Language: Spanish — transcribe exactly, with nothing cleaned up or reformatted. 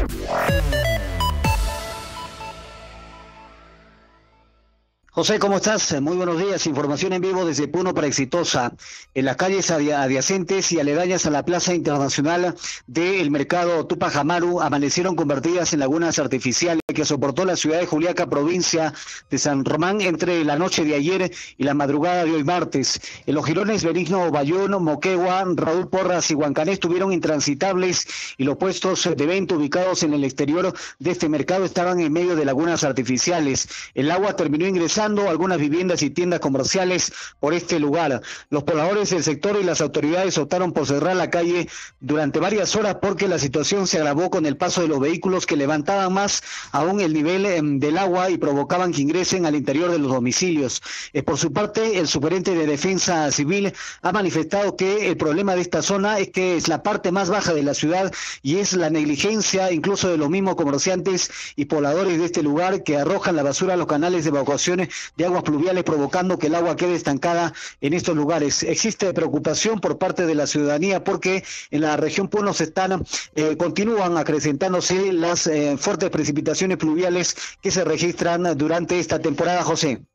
José, ¿cómo estás? Muy buenos días. Información en vivo desde Puno para Exitosa. En las calles adyacentes y aledañas a la Plaza Internacional del Mercado Tupac Amaru amanecieron convertidas en lagunas artificiales que soportó la ciudad de Juliaca, provincia de San Román, entre la noche de ayer y la madrugada de hoy martes. En los jirones Benigno Bayón, Moquegua, Raúl Porras y Huancané estuvieron intransitables y los puestos de venta ubicados en el exterior de este mercado estaban en medio de lagunas artificiales. El agua terminó ingresando algunas viviendas y tiendas comerciales por este lugar. Los pobladores del sector y las autoridades optaron por cerrar la calle durante varias horas porque la situación se agravó con el paso de los vehículos que levantaban más aún el nivel eh, del agua y provocaban que ingresen al interior de los domicilios. Eh, por su parte, el superintendente de Defensa Civil ha manifestado que el problema de esta zona es que es la parte más baja de la ciudad y es la negligencia incluso de los mismos comerciantes y pobladores de este lugar que arrojan la basura a los canales de evacuaciones de aguas pluviales, provocando que el agua quede estancada en estos lugares. Existe preocupación por parte de la ciudadanía porque en la región Puno se están, eh, continúan acrecentándose las eh, fuertes precipitaciones pluviales que se registran durante esta temporada, José.